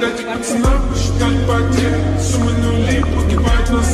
Дать пацанам посчитать потери. Суммы нули погибают на